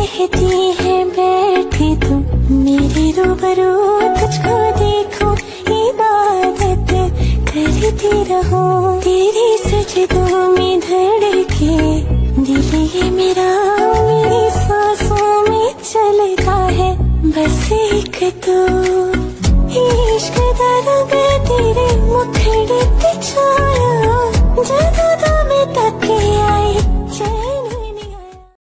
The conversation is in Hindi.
कहती है बैठी तुम मेरे रूबरू, तुझको देखो इबादत करती रहो, तेरे सजदों में धड़के दिल ये मेरा, मेरी सांसों में चलता है बस एक तो इश्क दा रंग तेरे मुखड़े पे छाया, जादू